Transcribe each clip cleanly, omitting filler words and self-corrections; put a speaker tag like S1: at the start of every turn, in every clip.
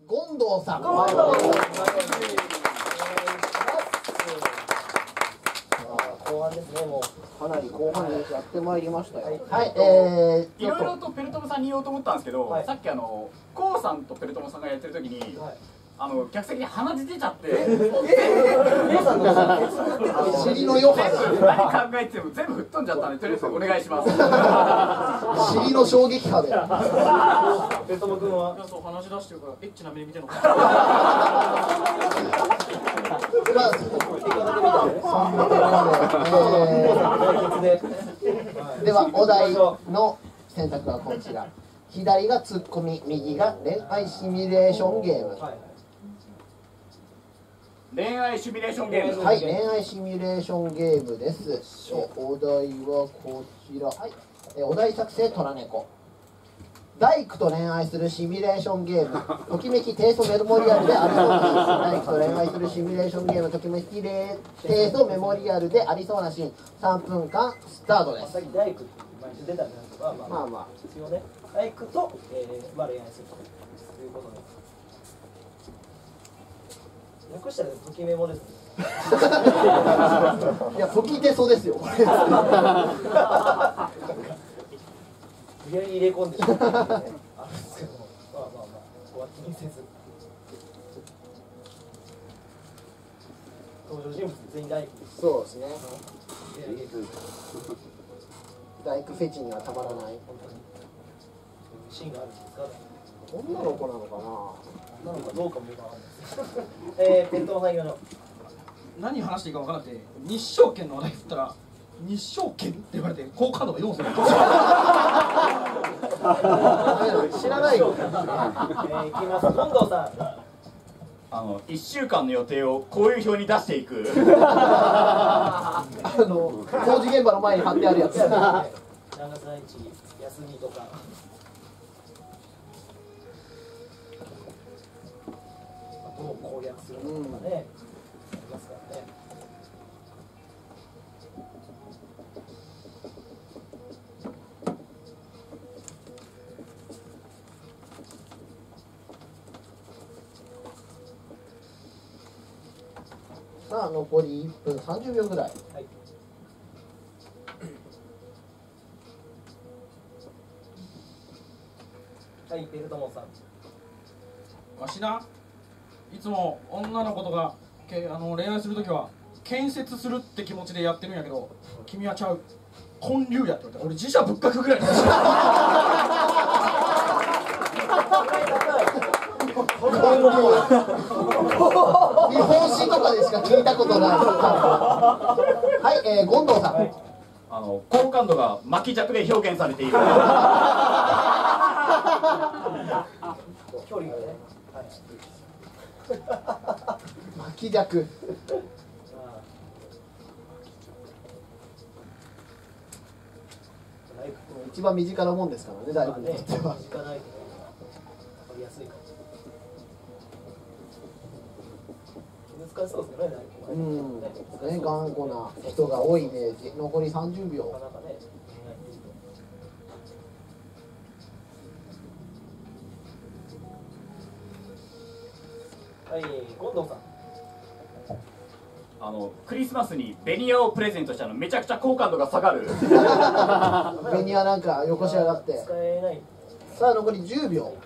S1: 権藤さん。後半ですね、もうかなり後半にやってまいりましたよ。はい、
S2: いろいろとペルトモさんに言おうと思ったんですけど、さっきコウさんとペルトモさんがやってる時に、客席に鼻血出ちゃって、
S1: 尻の余波
S2: 何考えても全部吹っ飛んじゃったんで、とりあえずお願いします。
S1: 尻の衝撃波で。
S3: ペルトモ君は
S4: そう話し出してるからエッチな目で見てるのか。
S1: ではお題の選択はこちら。左がツッコミ、右が恋愛シミュレーションゲーム。
S2: 恋愛シミュレーションゲーム。
S1: はい、恋愛シミュレーションゲームです。お題はこちら。はい、お題作成トラネコ。大工と恋愛するシミュレーションゲーム。ときめき低層メモリアルでありそうなシーン。大工と恋愛するシミュレーションゲーム。ときめき低層メモリアルでありそうなシーン。3分間スタートです。
S3: さっき大工って毎週出たんじゃないですか。まあまあ必要ね。大工と恋愛するということです。略したらときメモですね。
S1: いや、ときてそうですよ。これ
S3: 無理やり入れ込んでしまったので、あるんですけども、まあまあまあ、そこは気にせず。登場人物全員大工です。
S1: そうですね。大工フェチにはたまらない。
S3: 本当にシーンがあるんですか。
S1: 女の子なのか
S3: なのかどうかもよくわかんないです。ペルトモさんいきましょう。
S4: 何話していいか分からなくて、日照権の話題振ったら日照権って言われて好感度が4歳。
S1: 知らないよ。
S3: いきます。権藤さん。
S2: 1週間の予定をこういう表に出していく。
S1: 工事現場の前に貼ってあるやつ。
S3: 何月何日休みとか。どう攻略するのとかね。ありますからね。
S1: さあ残り1分30秒ぐらい。
S3: はい。はい、ペルトモさん。
S4: わしないつも女の子とか恋愛するときは建設するって気持ちでやってるんやけど、君はちゃう、建立やって言われたら俺自社ぶっかくぐらい。
S1: 日本史とかでしか聞いたことない。はい、権藤さん。
S2: 好感度が巻き尺で表現されている。
S3: 距離がね。はい。
S1: 巻き尺。一番身近なもんですからね、大工にとっては。
S3: 身近ないとね、わかりやすいかも。難しそうですけどね、大工はね。
S1: 頑固な人が多いイメージ。残り30秒。
S3: なかなかね。はい、権藤さん。
S2: クリスマスにベニヤをプレゼントしたのめちゃくちゃ好感度が下がる。
S1: ベニヤなんかよこし上がって。
S3: 使えない。
S1: さあ残り10秒。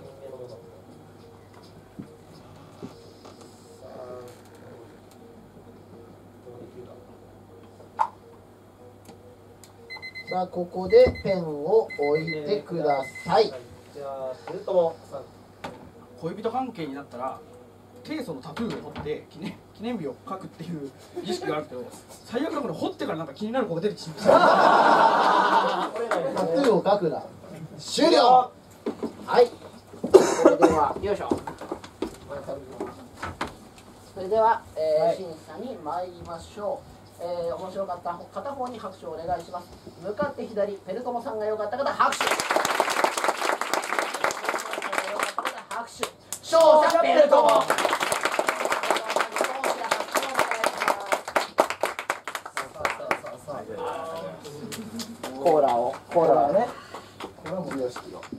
S1: さあここでペンを置いてください。
S3: じゃあペルトモさん。
S4: 恋人関係になったら提訴のタトゥーを彫って記念日を書くっていう儀式があるけど、最悪のこれ彫ってからなんか気になる子が出てきてしまう。
S1: タトゥーを書くな。終了。はい。それではよいしょ。それでは、審査に参りましょう。面白かった片方に拍手をお願いします。向かって左、ペルトモさんが良かった方拍手。拍手。勝者ペルトモ。コーラをね。コーラもよしきを。